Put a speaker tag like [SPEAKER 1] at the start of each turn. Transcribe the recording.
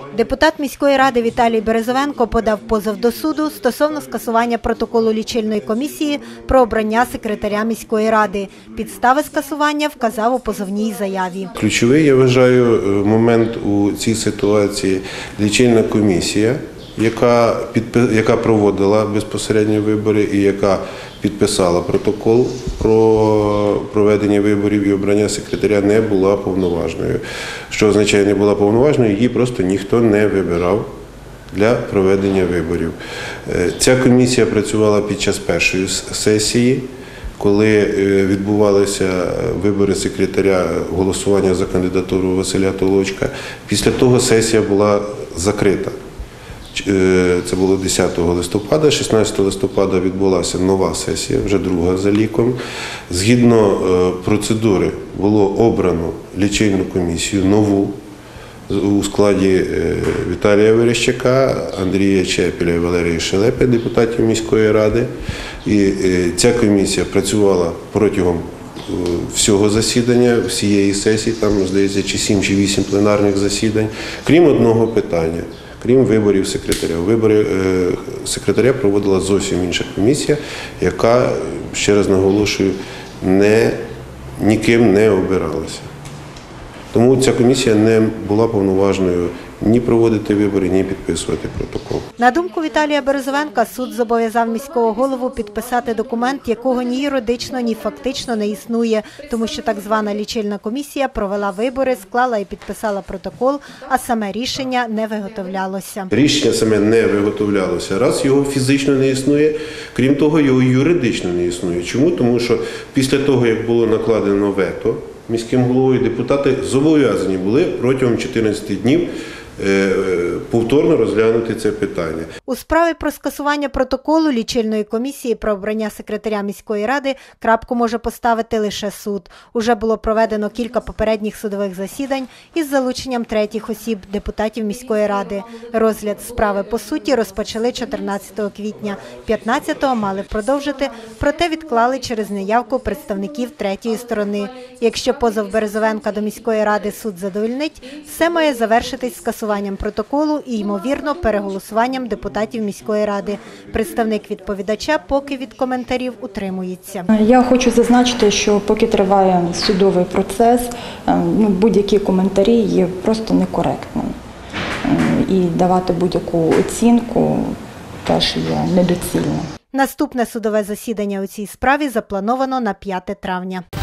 [SPEAKER 1] Депутат міської ради Віталій Березовенко подав позов до суду стосовно скасування протоколу лічильної комісії про обрання секретаря міської ради. Підстави скасування вказав у позовній заяві.
[SPEAKER 2] Ключовий, я вважаю, момент у цій ситуації – лічильна комісія, яка проводила безпосередньо вибори і яка підписала протокол про проведення виборів і обрання секретаря, не була повноважною. Що означає не була повноважною? Її просто ніхто не вибирав для проведення виборів. Ця комісія працювала під час першої сесії, коли відбувалися вибори секретаря, голосування за кандидатуру Василя Толочка. Після того сесія була закрита. Це було 10 листопада, 16 листопада відбулася нова сесія, вже друга за ліком. Згідно процедури було обрано лічильну комісію нову у складі Віталія Верещака, Андрія Чепеля і Валерії Шелепи, депутатів міської ради. І ця комісія працювала протягом всього засідання, всієї сесії, там, здається, чи 7, чи 8 пленарних засідань, крім одного питання. Крім виборів секретаря. Вибори секретаря проводила зовсім інша комісія, яка, ще раз наголошую, ніким не обиралася. Тому ця комісія не була повноважною ні проводити вибори, ні підписувати протокол.
[SPEAKER 1] На думку Віталія Березовенка, суд зобов'язав міського голову підписати документ, якого ні юридично, ні фактично не існує, тому що так звана лічильна комісія провела вибори, склала і підписала протокол, а саме рішення не виготовлялося.
[SPEAKER 2] Рішення саме не виготовлялося. Раз його фізично не існує, крім того, його юридично не існує. Чому? Тому що після того, як було накладено вето міським головою, депутати зобов'язані були протягом 14 днів повторно розглянути це питання.
[SPEAKER 1] У справі про скасування протоколу лічильної комісії про обрання секретаря міської ради крапку може поставити лише суд. Уже було проведено кілька попередніх судових засідань із залученням третіх осіб, депутатів міської ради. Розгляд справи по суті розпочали 14 квітня. 15-го мали продовжити, проте відклали через неявку представників третьої сторони. Якщо позов Березовенка до міської ради суд задовольнить, все має завершитись скасуванням протоколу і, ймовірно, переголосуванням депутатів міської ради. Представник відповідача поки від коментарів утримується.
[SPEAKER 3] Я хочу зазначити, що поки триває судовий процес, будь-які коментарі є просто некоректними. І давати будь-яку оцінку теж є недоцільно.
[SPEAKER 1] Наступне судове засідання у цій справі заплановано на 5 травня.